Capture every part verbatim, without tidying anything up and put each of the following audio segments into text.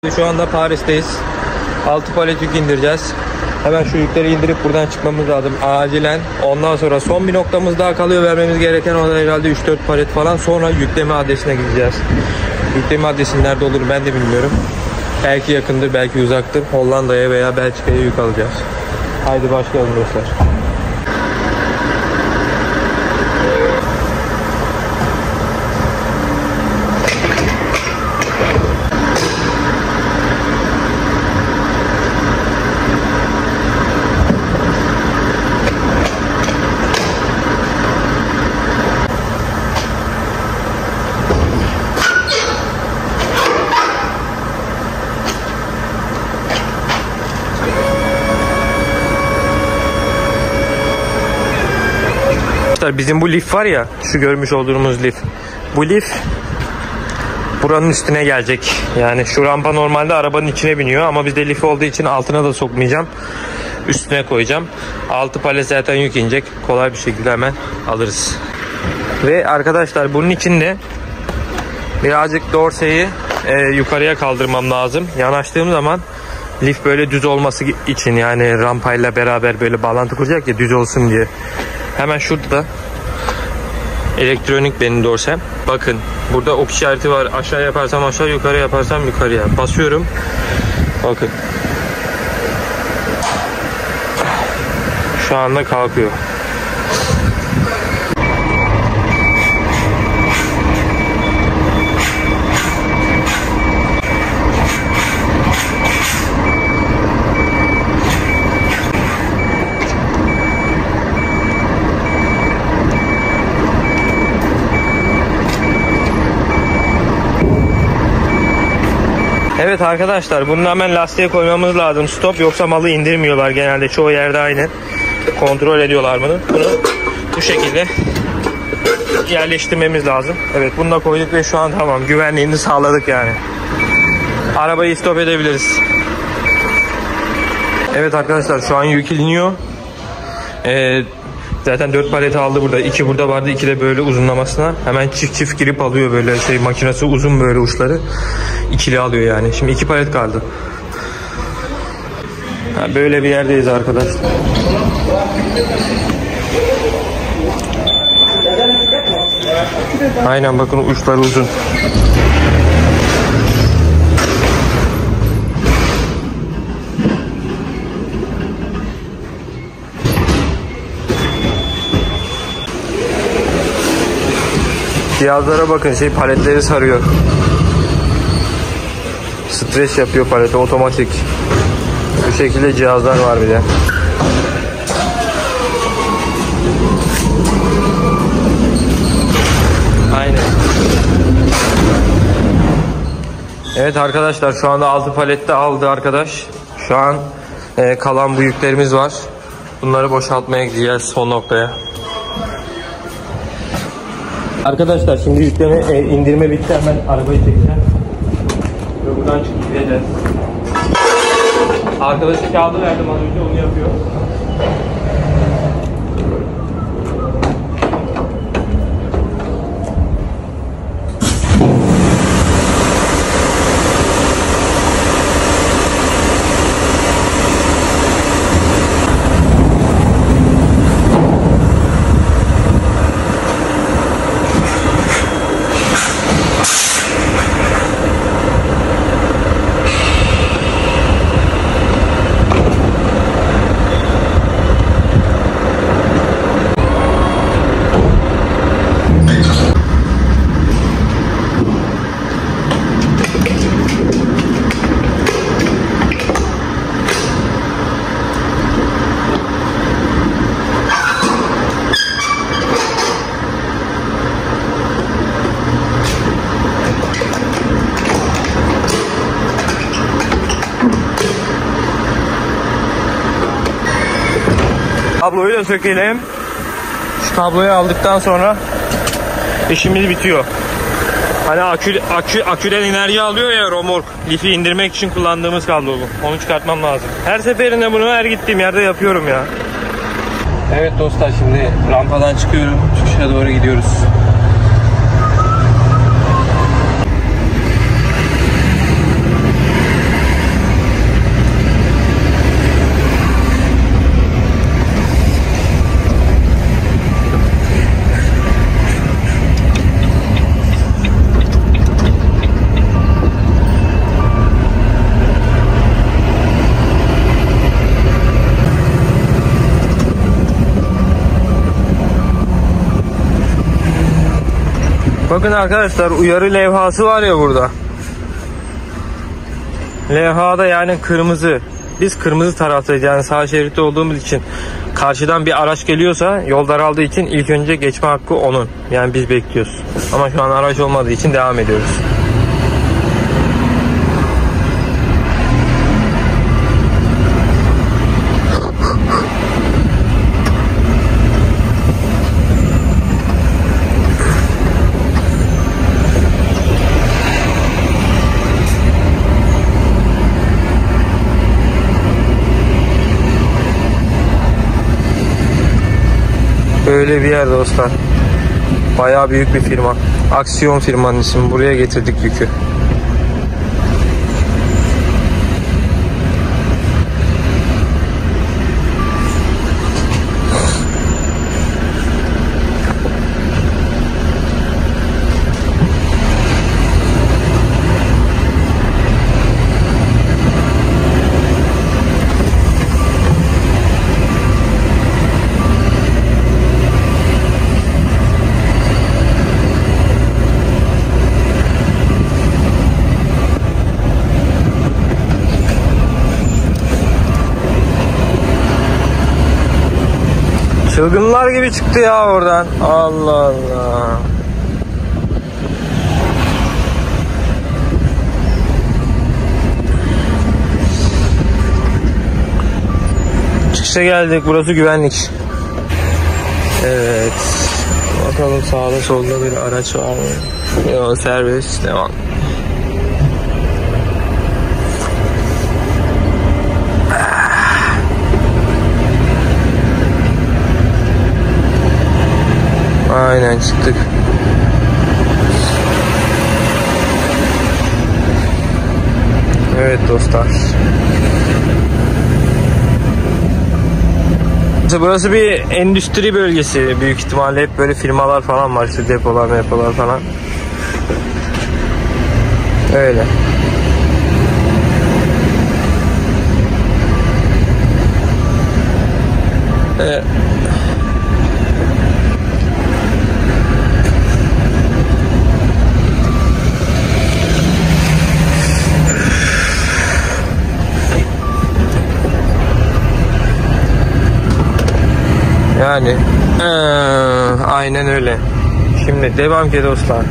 Şu anda Paris'teyiz. altı palet yük indireceğiz. Hemen şu yükleri indirip buradan çıkmamız lazım acilen. Ondan sonra son bir noktamız daha kalıyor vermemiz gereken, o da herhalde üç dört palet falan. Sonra yükleme adresine gideceğiz. Yükleme adresi nerede olur ben de bilmiyorum. Belki yakındır, belki uzaktır. Hollanda'ya veya Belçika'ya yük alacağız. Haydi başlayalım dostlar. Bizim bu lif var ya, şu görmüş olduğumuz lif. Bu lif buranın üstüne gelecek. Yani şu rampa normalde arabanın içine biniyor ama bizde lif olduğu için altına da sokmayacağım. Üstüne koyacağım. Altı palet zaten yük inecek. Kolay bir şekilde hemen alırız. Ve arkadaşlar bunun için de birazcık dorseyi e, yukarıya kaldırmam lazım. Yanaştığım zaman lif böyle düz olması için, yani rampayla beraber böyle bağlantı kuracak ya, düz olsun diye. Hemen şurada da elektronik benim dorsem. Bakın burada ok işareti var. Aşağı yaparsam aşağı, yukarı yaparsam yukarıya. Basıyorum. Bakın. Şu anda kalkıyor. Evet arkadaşlar, bunu hemen lastiğe koymamız lazım. Stop, yoksa malı indirmiyorlar genelde. Çoğu yerde aynı. Kontrol ediyorlar bunu. Bunu bu şekilde yerleştirmemiz lazım. Evet, bunu da koyduk ve şu an tamam. Güvenliğini sağladık yani. Arabayı stop edebiliriz. Evet arkadaşlar, şu an yük iniyor. Ee, zaten dört paleti aldı burada. iki burada vardı. iki de böyle uzunlamasına. Hemen çift çift girip alıyor böyle, şey makinesi uzun böyle uçları. İkili alıyor yani. Şimdi iki palet kaldı. Ha, böyle bir yerdeyiz arkadaşlar. Aynen, bakın uçları uzun. Cihazlara bakın, şey paletleri sarıyor. Stres yapıyor palete, otomatik. Bu şekilde cihazlar var bir de. Aynen. Evet arkadaşlar, şu anda altı palette aldı arkadaş. Şu an e, kalan bu yüklerimiz var. Bunları boşaltmaya gideceğiz son noktaya. Arkadaşlar şimdi yükleme, e, indirme bitti. Hemen arabayı çekeceğim. Ve buradan çıkıp gideceğiz. Arkadaşa kağıdı verdim az önce, onu yapıyor. Kabloyu da sökelim. Şu kabloyu aldıktan sonra işimiz bitiyor. Hani akü, akü, aküden enerji alıyor ya, romork. Lifi indirmek için kullandığımız kablo bu. Onu çıkartmam lazım. Her seferinde bunu her gittiğim yerde yapıyorum ya. Evet dostlar, şimdi rampadan çıkıyorum. Çıkışa doğru gidiyoruz. Bakın arkadaşlar, uyarı levhası var ya burada. Levhada yani kırmızı. Biz kırmızı taraftayız, yani sağ şeritte olduğumuz için karşıdan bir araç geliyorsa, yol daraldığı için ilk önce geçme hakkı onun. Yani biz bekliyoruz. Ama şu an araç olmadığı için devam ediyoruz. Böyle bir yer dostlar. Bayağı büyük bir firma. Aksiyon firmanın ismi. Buraya getirdik yükü. Çılgınlar gibi çıktı ya oradan. Allah Allah. Çıkışa geldik. Burası güvenlik. Evet. Bakalım sağda solda bir araç var mı? Yok, servis devam. Aynen çıktık. Evet dostlar. Burası bir endüstri bölgesi büyük ihtimalle, hep böyle firmalar falan var, işte depolar, depolar falan. Öyle. Evet. Yani ee, aynen öyle. Şimdi devam ki dostlar.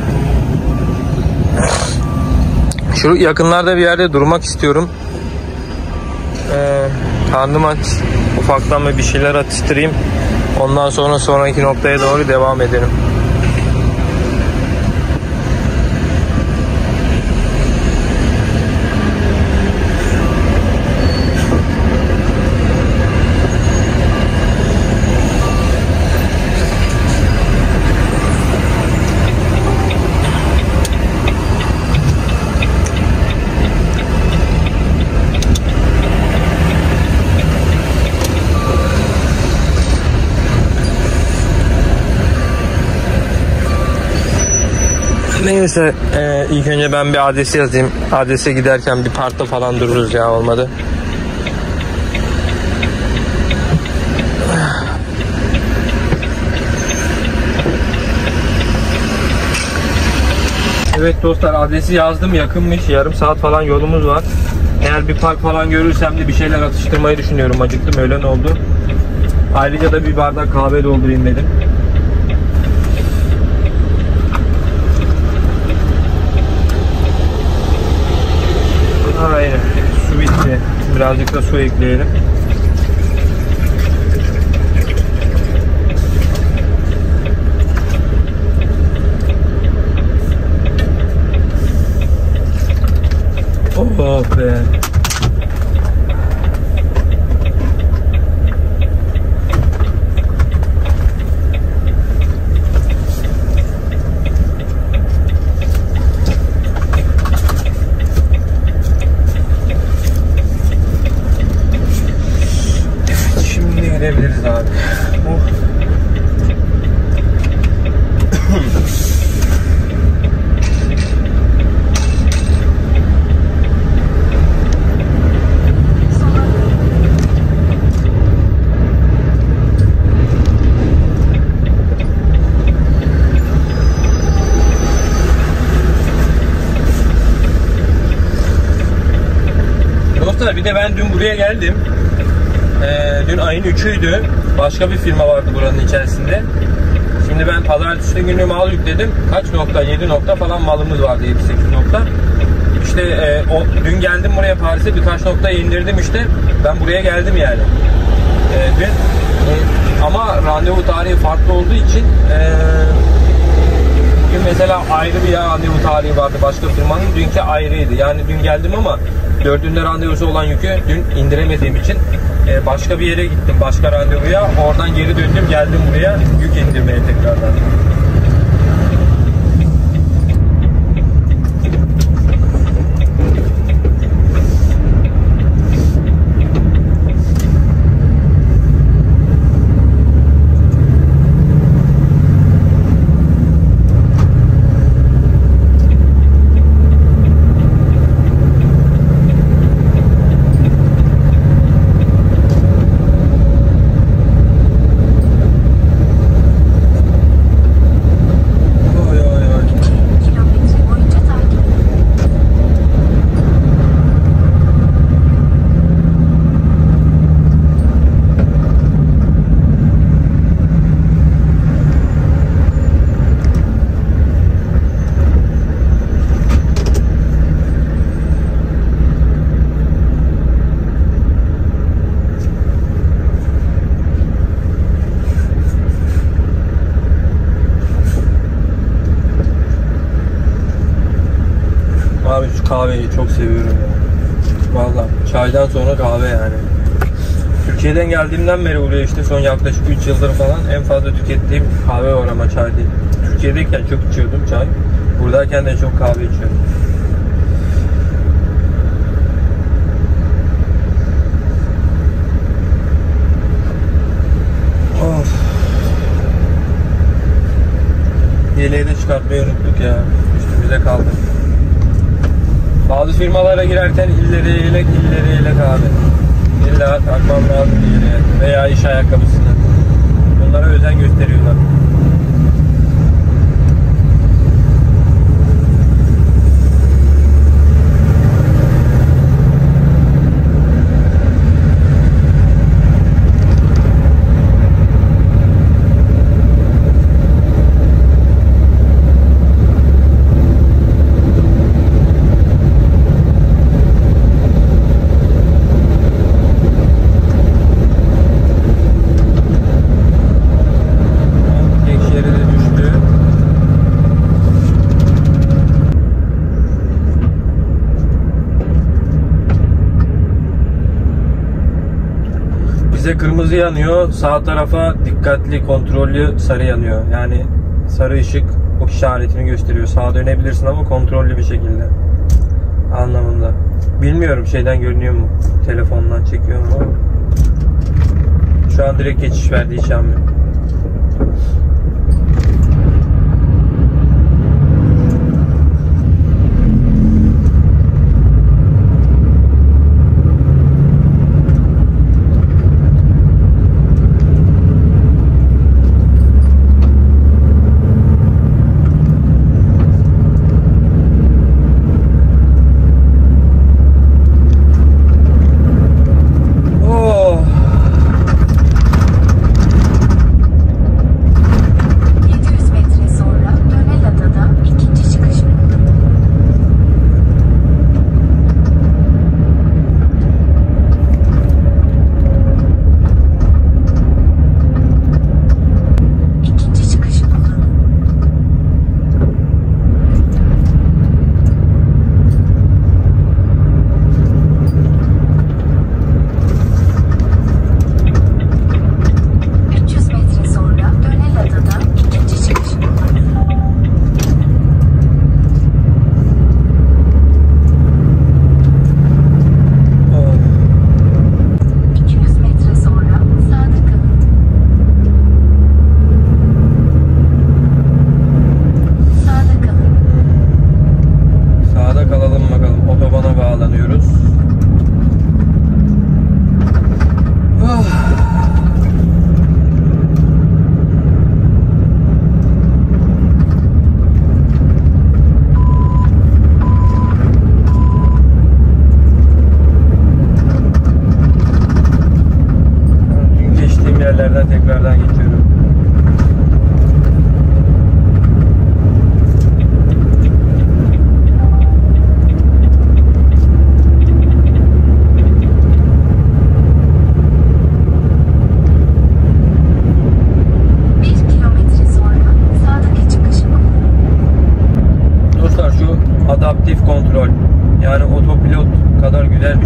Şu yakınlarda bir yerde durmak istiyorum. Ee, karnım aç. Ufaktan bir şeyler atıştırayım. Ondan sonra sonraki noktaya doğru devam edelim. Neyse, e, ilk önce ben bir adresi yazayım. Adrese giderken bir parkta falan dururuz ya, olmadı. Evet dostlar, adresi yazdım, yakınmış, yarım saat falan yolumuz var. Eğer bir park falan görürsem de bir şeyler atıştırmayı düşünüyorum. Acıktım, öğlen oldu. Ayrıca da bir bardak kahve doldurayım dedim. Aynen. Su bitti. Birazcık da su ekleyelim. Oh be. Gidebiliriz abi. Oh. Dostlar bir de ben dün buraya geldim. Ee, dün ayın üçüydü. Başka bir firma vardı buranın içerisinde. Şimdi ben pazartesi günü mal yükledim. Kaç nokta? yedi nokta falan malımız vardı. yedi sekiz nokta. İşte e, o, dün geldim buraya Paris'e, birkaç nokta indirdim işte. Ben buraya geldim yani. E, dün e, ama randevu tarihi farklı olduğu için e, bugün mesela ayrı bir randevu tarihi vardı başka firmanın. Dünkü ayrıydı. Yani dün geldim ama dördünde randevusu olan yükü dün indiremediğim için e, başka bir yere gittim. Başka randevuya. Oradan geri döndüm. Geldim buraya yük indirmeye tekrardan. Abi şu kahveyi çok seviyorum ya. Vallahi çaydan sonra kahve yani. Türkiye'den geldiğimden beri buraya işte son yaklaşık üç yıldır falan en fazla tükettiğim kahve var ama çay değil. Türkiye'deyken çok içiyordum çay. Buradayken de çok kahve içiyorum. Of. Yeleği de çıkartmayı unuttuk ya. Üstümüze kaldı. Bazı firmalara girerken illeri yelek, illeri yelek abi. İlla takmam lazım yeleğe veya iş ayakkabısını. Bunlara özen gösteriyorlar. Kırmızı yanıyor, sağ tarafa dikkatli, kontrollü sarı yanıyor. Yani sarı ışık o işaretini gösteriyor. Sağa dönebilirsin ama kontrollü bir şekilde anlamında. Bilmiyorum şeyden görünüyor mu? Telefondan çekiyor mu? Şu an direkt geçiş verdiği için anlıyorum.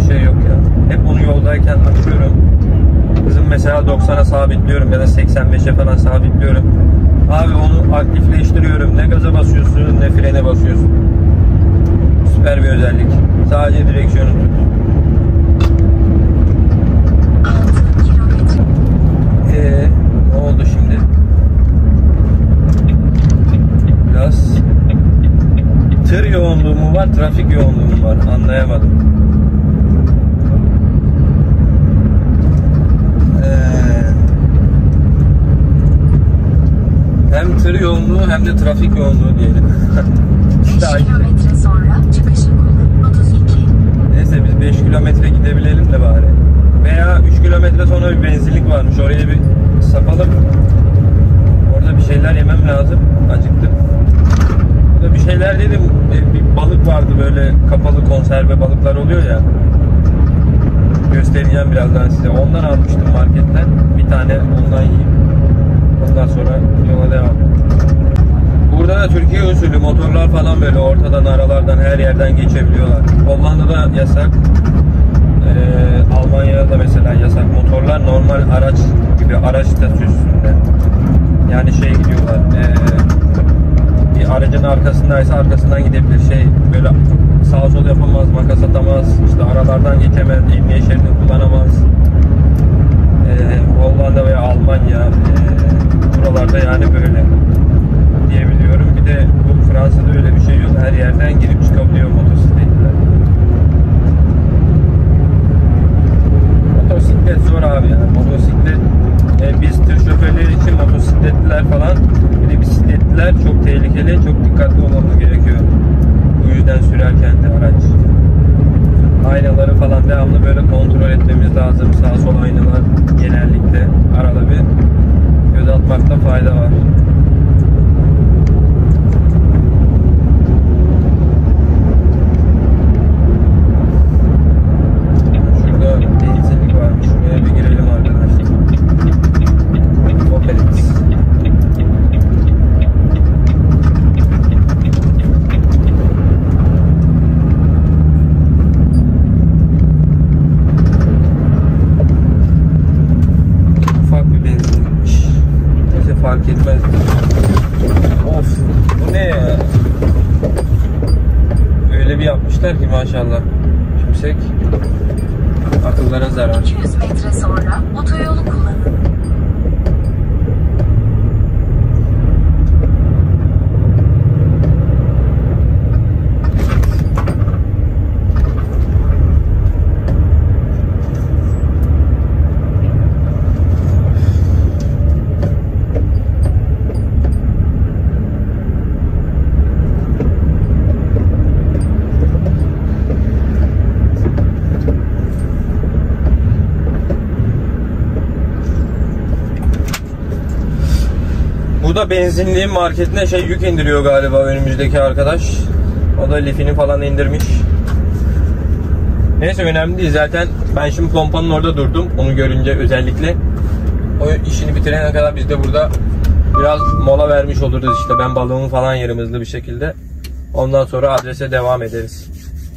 bir şey yok ya. Hep onu yoldayken açıyorum. Hızım mesela doksana sabitliyorum ya da seksen beşe falan sabitliyorum. Abi onu aktifleştiriyorum. Ne gaza basıyorsun ne frene basıyorsun. Süper bir özellik. Sadece direksiyonu tut. Eee ne oldu şimdi? Biraz tır yoğunluğu mu var, trafik yoğunluğu mu var? Anlayamadım. Ee, hem tır yoğunluğu hem de trafik yoğunluğu diyelim. beş kilometre sonra çıkışı kullan. otuz iki. Neyse biz beş kilometre gidebilelim de bari. Veya üç kilometre sonra bir benzinlik varmış. Oraya bir sapalım. Orada bir şeyler yemem lazım. Acıktım. Burada bir şeyler dedim. Bir balık vardı böyle kapalı konserve balıklar oluyor ya. Göstereceğim birazdan size. Ondan almıştım marketten. Bir tane ondan yiyeyim. Ondan sonra yola devam. Burada da Türkiye usulü motorlar falan böyle ortadan aralardan her yerden geçebiliyorlar. Hollanda'da yasak. Ee, Almanya'da mesela yasak. Motorlar normal araç gibi araç statüsünde. Yani şey gidiyorlar. Ee, bir aracın arkasındaysa arkasından gidebilir. Şey böyle sağa sola yapamaz, makas atamaz, işte aralardan geçemez, emniyet şeridini kullanamaz. Ee, Hollanda veya Almanya e, buralarda yani böyle diyebiliyorum. Bir de bu Fransa'da öyle bir şey yok. Her yerden girip çıkabiliyor motosikletler. Motosiklet zor abi yani. Motosiklet e, biz tır şoförleri için motosikletliler falan bir de bisikletliler çok tehlikeli, çok dikkatli olmamız gerekiyor. Bu yüzden sürerken de araç. Aynaları falan devamlı böyle kontrol etmemiz lazım. Sağ sol aynalar genellikle arada bir göz atmakta fayda var. Şurada benzinlik varmış. Şuraya bir girelim arkadaşlar. Opet. Fark etmez. Of, bu ne ya? Öyle bir yapmışlar ki maşallah. Yüksek. Akıllara zarar. iki yüz metre sonra otoyolu kullanın. Bu da benzinliğin marketine şey yük indiriyor galiba önümüzdeki arkadaş. O da lifini falan indirmiş. Neyse önemli değil zaten. Ben şimdi pompanın orada durdum. Onu görünce özellikle. O işini bitirene kadar biz de burada biraz mola vermiş oluruz işte. Ben balığımı falan yerim hızlı bir şekilde. Ondan sonra adrese devam ederiz.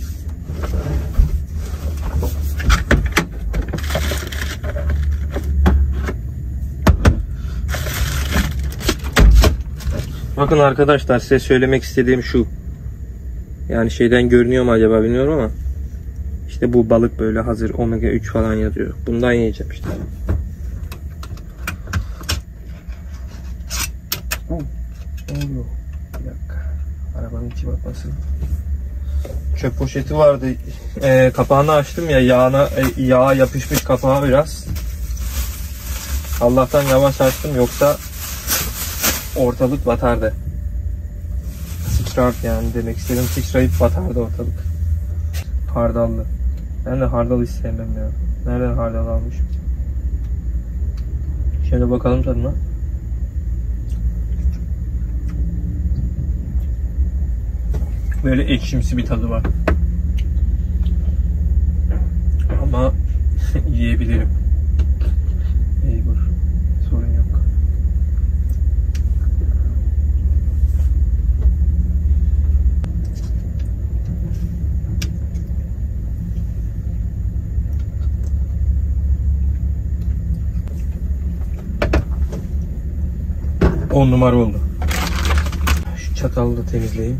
Bakın arkadaşlar size söylemek istediğim şu. Yani şeyden görünüyor mu acaba bilmiyorum ama işte bu balık böyle hazır omega üç falan yazıyor. Bundan yiyeceğim işte. Ne oluyor? Bir dakika. Arabanın içi batmasın. Çöp poşeti vardı. Ee, kapağını açtım ya yağına e, yağa yapışmış kapağı biraz. Allah'tan yavaş açtım yoksa ortalık batardı. Sıçrar yani demek istedim. Sıçrayıp batardı ortalık. Hardallı. Ben de hardal hiç sevmem ya. Nereden hardal almışım? Şöyle bakalım tadına. Böyle ekşimsi bir tadı var. Ama yiyebilirim. İyi bu. Sorun yok. on numara oldu. Şu çatalı da temizleyeyim.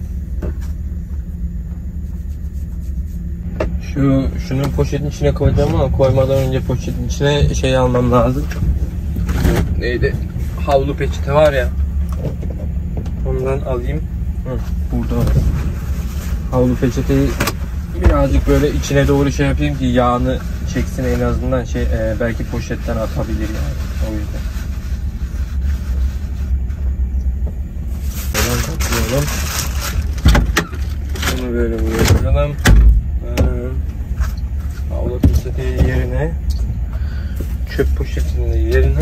Şu şunun poşetin içine koyacağım ama koymadan önce poşetin içine şey almam lazım. Neydi? Havlu peçete var ya. Ondan alayım. Hı, burada. Havlu peçeteyi birazcık böyle içine doğru şey yapayım ki yağını çeksin, en azından şey e, belki poşetten atabilir yani. O yüzden. Buradan toplayalım. Bunu böyle buraya koyalım. Havlu peçeteyi yerine, çöp poşetini de yerine.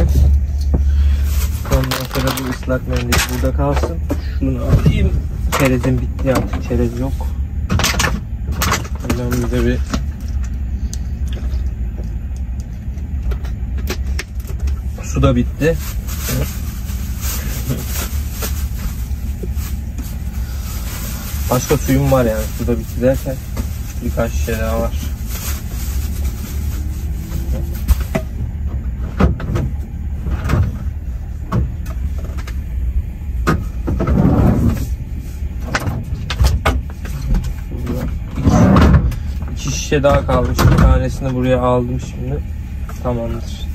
Ondan sonra bu ıslak mendil burada kalsın. Şunu alayım. Çerezim bitti artık. Çerez yok. Buradan bize bir su da bitti. Başka suyum var yani. Su da bitti derken birkaç şey daha var. İki şişe daha kalmış. Bir tanesini buraya aldım şimdi. Tamamdır.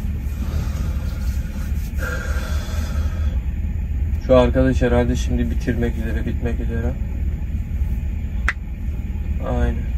Şu arkadaş herhalde şimdi bitirmek üzere, bitmek üzere. Aynen.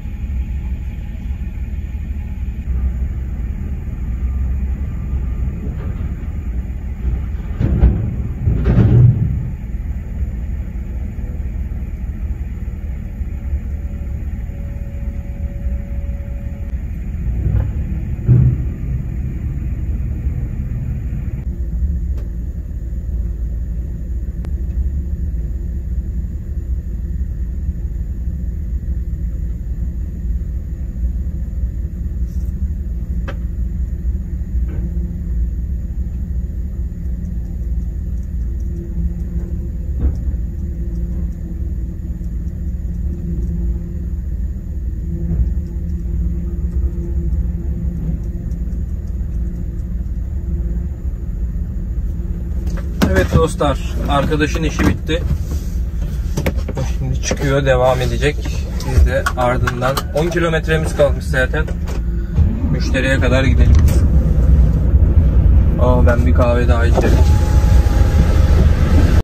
Evet dostlar, arkadaşın işi bitti. O şimdi çıkıyor, devam edecek. Biz de ardından on kilometremiz kalmış zaten. Müşteriye kadar gidelim. Aa, ben bir kahve daha içerim.